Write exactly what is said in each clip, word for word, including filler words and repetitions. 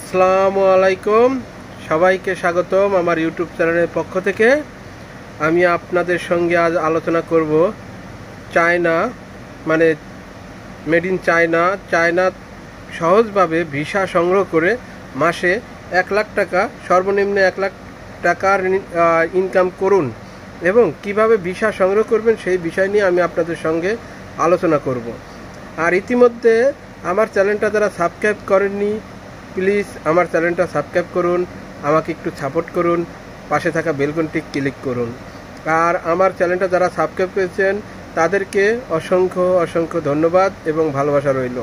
আসসালামু আলাইকুম, সবাইকে স্বাগতম আমার ইউটিউব চ্যানেলের পক্ষ থেকে। আমি আপনাদের সঙ্গে আজ আলোচনা করব চায়না, মানে মেড ইন চায়না চায়না সহজভাবে ভিসা সংগ্রহ করে মাসে এক লাখ টাকা সর্বনিম্ন এক লাখ টাকার ইনকাম করুন এবং কিভাবে ভিসা সংগ্রহ করবেন সেই বিষয় নিয়ে আমি আপনাদের সঙ্গে আলোচনা করব। আর ইতিমধ্যে আমার চ্যানেলটা যারা সাবস্ক্রাইব করেননি, প্লিজ আমার চ্যানেলটা সাবস্ক্রাইব করুন, আমাকে একটু সাপোর্ট করুন, পাশে থাকা বেলকনটি ক্লিক করুন। আর আমার চ্যানেলটা যারা সাবস্ক্রাইব করেছেন তাদেরকে অসংখ্য অসংখ্য ধন্যবাদ এবং ভালোবাসা রইল।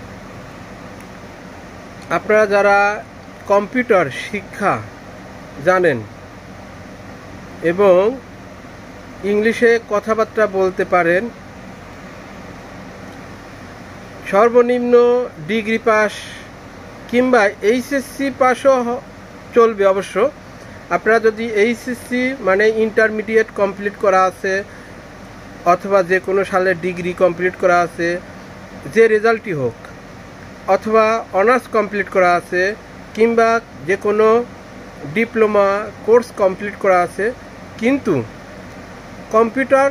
আপনারা যারা কম্পিউটার শিক্ষা জানেন এবং ইংলিশে কথাবার্তা বলতে পারেন, সর্বনিম্ন ডিগ্রি পাস কিংবা এইচএসসি পাসও চলবে। অবশ্য আপনারা যদি এইচএসসি মানে ইন্টারমিডিয়েট কমপ্লিট করা আছে অথবা যে কোনো সালে ডিগ্রি কমপ্লিট করা আছে, যে রেজাল্টই হোক, অথবা অনার্স কমপ্লিট করা আছে কিংবা যে কোনো ডিপ্লোমা কোর্স কমপ্লিট করা আছে, কিন্তু কম্পিউটার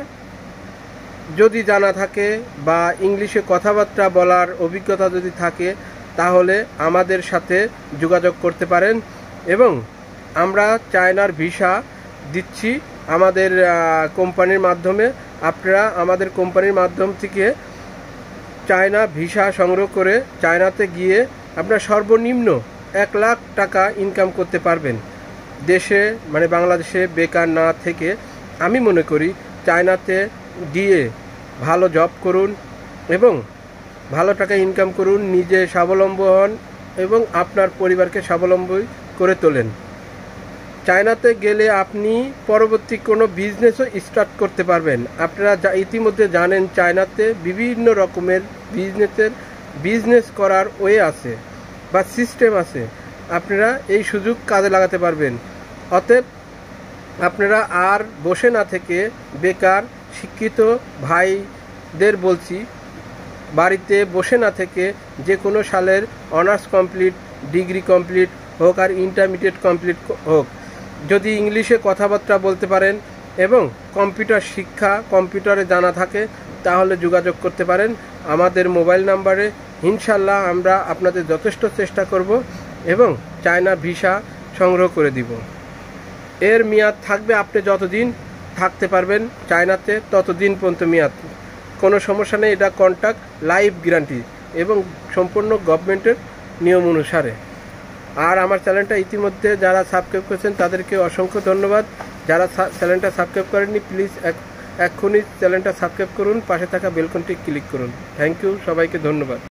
যদি জানা থাকে বা ইংলিশে কথাবার্তা বলার অভিজ্ঞতা যদি থাকে তাহলে আমাদের সাথে যোগাযোগ করতে পারেন এবং আমরা চায়নার ভিসা দিচ্ছি আমাদের কোম্পানির মাধ্যমে। আপনারা আমাদের কোম্পানির মাধ্যম থেকে চায়না ভিসা সংগ্রহ করে চায়নাতে গিয়ে আপনারা সর্বনিম্ন এক লাখ টাকা ইনকাম করতে পারবেন। দেশে মানে বাংলাদেশে বেকার না থেকে আমি মনে করি চায়নাতে গিয়ে ভালো জব করুন এবং ভালো টাকা ইনকাম করুন, নিজে স্বাবলম্বী হন এবং আপনার পরিবারকে স্বাবলম্বী করে তোলেন। চায়নাতে গেলে আপনি পরবর্তী কোনো বিজনেসও স্টার্ট করতে পারবেন। আপনারা যা ইতিমধ্যে জানেন চায়নাতে বিভিন্ন রকমের বিজনেসের বিজনেস করার ওয়ে আছে বা সিস্টেম আছে, আপনারা এই সুযোগ কাজে লাগাতে পারবেন। অতএব আপনারা আর বসে না থেকে বেকার শিক্ষিত ভাইদের বলছি, বাড়িতে বসে না থেকে যে কোনো সালের অনার্স কমপ্লিট, ডিগ্রি কমপ্লিট হোক আর ইন্টারমিডিয়েট কমপ্লিট হোক, যদি ইংলিশে কথাবার্তা বলতে পারেন এবং কম্পিউটার শিক্ষা কম্পিউটারে জানা থাকে তাহলে যোগাযোগ করতে পারেন আমাদের মোবাইল নাম্বারে। ইনশাল্লাহ আমরা আপনাদের যথেষ্ট চেষ্টা করব এবং চায়না ভিসা সংগ্রহ করে দিব। এর মেয়াদ থাকবে, আপনি যতদিন থাকতে পারবেন চায়নাতে ততদিন পর্যন্ত মেয়াদ, কোনো সমস্যা নেই। এটা কন্ট্রাক্ট লাইফ গ্যারান্টি এবং সম্পূর্ণ গভর্নমেন্টের নিয়ম অনুসারে। আর আমার চ্যানেলটা ইতিমধ্যে যারা সাবস্ক্রাইব করেছেন তাদেরকে অসংখ্য ধন্যবাদ। যারা চ্যানেলটা সাবস্ক্রাইব করেননি প্লিজ এক্ষুনি চ্যানেলটা সাবস্ক্রাইব করুন, পাশে থাকা বেলকনটি ক্লিক করুন। থ্যাংক ইউ, সবাইকে ধন্যবাদ।